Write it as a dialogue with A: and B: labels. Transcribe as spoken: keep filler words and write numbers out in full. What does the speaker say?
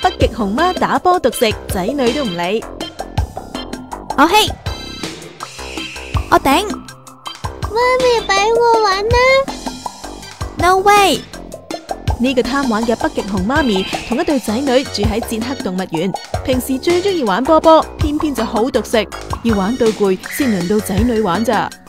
A: 北極熊媽打波獨食，仔女都唔理。
B: 我希，我頂。
C: 媽咪俾我玩啦
B: No way！
A: 呢個貪玩嘅北極熊媽咪同一對仔女住喺捷克動物園，平時最中意玩波波，偏偏就好獨食，要玩到攰先輪到仔女玩咋。